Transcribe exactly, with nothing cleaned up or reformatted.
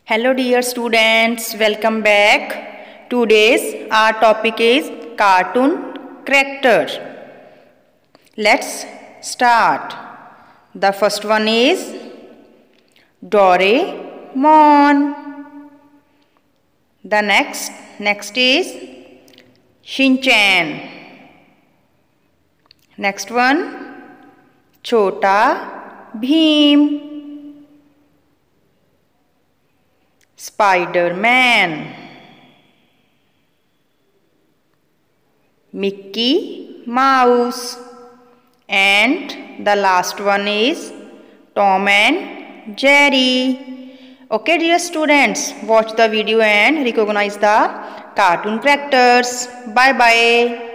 Hello dear students, welcome back. Today's our topic is cartoon character. Let's start. The first one is Doraemon. The next next is Shinchan. Next one Chota Bheem. Spider-Man, Mickey Mouse, and the last one is Tom and Jerry. Okay dear students, watch the video and recognize the cartoon characters. Bye bye.